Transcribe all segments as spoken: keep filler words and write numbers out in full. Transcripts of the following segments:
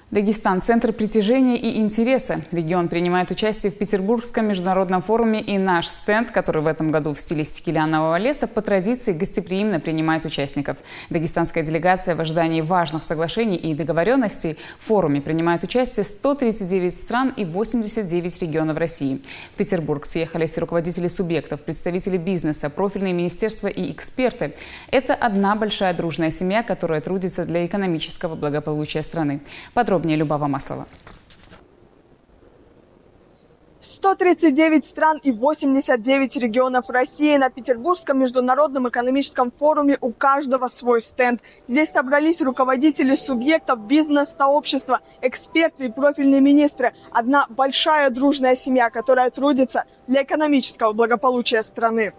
Дагестан – центр притяжения и интереса. Регион принимает участие в Петербургском международном форуме, и наш стенд, который в этом году в стилистике лианового леса, по традиции гостеприимно принимает участников. Дагестанская делегация в ожидании важных соглашений и договоренностей в форуме принимает участие сто тридцать девять стран и восемьдесят девять регионов России. В Петербург съехались руководители субъектов, представители бизнеса, профильные министерства и эксперты. Это одна большая дружная семья, которая трудится для экономического благополучия страны. Подробнее Любава Маслова. сто тридцать девять стран и восемьдесят девять регионов России. На Петербургском международном экономическом форуме у каждого свой стенд. Здесь собрались руководители субъектов бизнес-сообщества, эксперты и профильные министры. Одна большая дружная семья, которая трудится для экономического благополучия страны.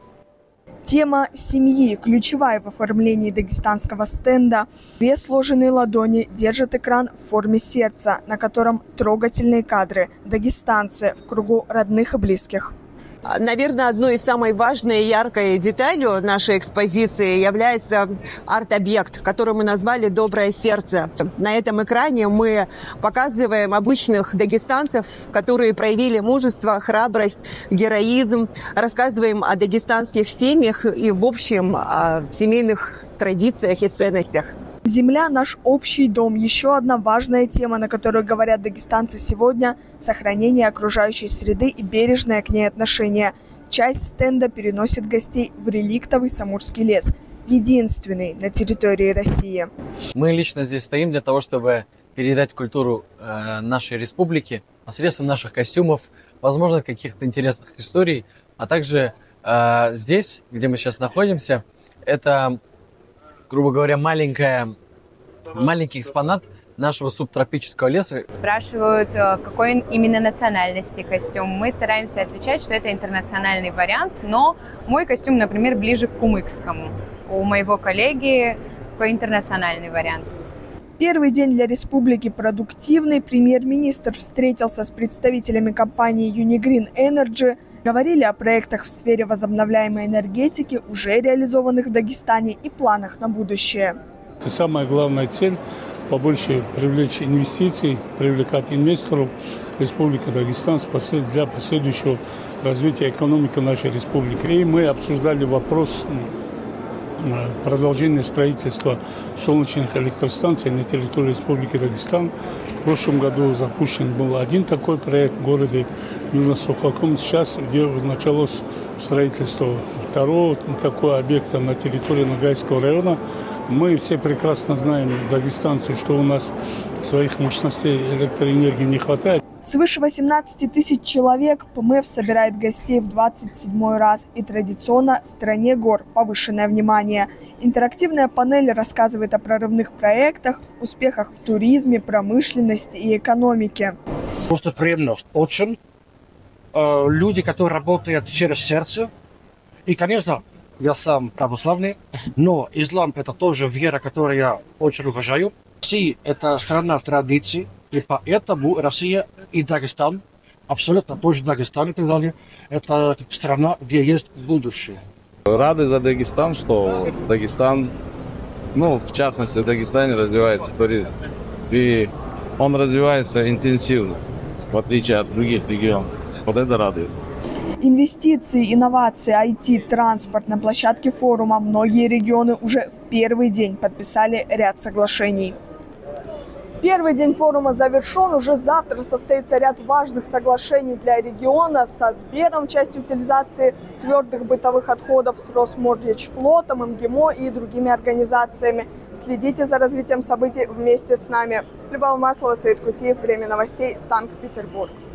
Тема семьи ключевая в оформлении дагестанского стенда. Две сложенные ладони держат экран в форме сердца, на котором трогательные кадры. Дагестанцы в кругу родных и близких. Наверное, одной из самой важной и яркой деталью нашей экспозиции является арт-объект, который мы назвали «Доброе сердце». На этом экране мы показываем обычных дагестанцев, которые проявили мужество, храбрость, героизм. Рассказываем о дагестанских семьях и, в общем, о семейных традициях и ценностях. Земля – наш общий дом. Еще одна важная тема, на которую говорят дагестанцы сегодня – сохранение окружающей среды и бережное к ней отношение. Часть стенда переносит гостей в реликтовый Самурский лес, единственный на территории России. Мы лично здесь стоим для того, чтобы передать культуру э, нашей республики посредством наших костюмов, возможно, каких-то интересных историй, а также э, здесь, где мы сейчас находимся, это, грубо говоря, маленькая, маленький экспонат нашего субтропического леса. Спрашивают, какой именно национальности костюм. Мы стараемся отвечать, что это интернациональный вариант, но мой костюм, например, ближе к кумыкскому. У моего коллеги по интернациональный вариант. Первый день для республики продуктивный. Премьер-министр встретился с представителями компании Unigreen Energy. Говорили о проектах в сфере возобновляемой энергетики, уже реализованных в Дагестане, и планах на будущее. Это самая главная цель – побольше привлечь инвестиций, привлекать инвесторов в Республику Дагестан для последующего развития экономики нашей республики. И мы обсуждали вопрос продолжения строительства солнечных электростанций на территории Республики Дагестан. В прошлом году запущен был один такой проект в городе Южно-Сухокум. Сейчас, где началось строительство второго такого объекта на территории Ногайского района. Мы все прекрасно знаем, дагестанцы, что у нас своих мощностей электроэнергии не хватает. Свыше восемнадцати тысяч человек ПМФ собирает гостей в двадцать седьмой раз. И традиционно «Стране гор» повышенное внимание. Интерактивная панель рассказывает о прорывных проектах, успехах в туризме, промышленности и экономике. Просто приемно очень. Люди, которые работают через сердце. И, конечно, я сам православный, но ислам – это тоже вера, которую я очень уважаю. Россия – это страна традиций, и поэтому Россия и Дагестан, абсолютно тоже Дагестан и так далее, это страна, где есть будущее. Рады за Дагестан, что Дагестан, ну, в частности, в Дагестане развивается туризм. И он развивается интенсивно, в отличие от других регионов. Вот это радует. Инвестиции, инновации, ай ти, транспорт. На площадке форума многие регионы уже в первый день подписали ряд соглашений. Первый день форума завершен. Уже завтра состоится ряд важных соглашений для региона со Сбером в части утилизации твердых бытовых отходов, с Росморречфлотом, эм гэ эм о и другими организациями. Следите за развитием событий вместе с нами. Любава Маслова, Саид Кутиев. Время новостей. Санкт-Петербург.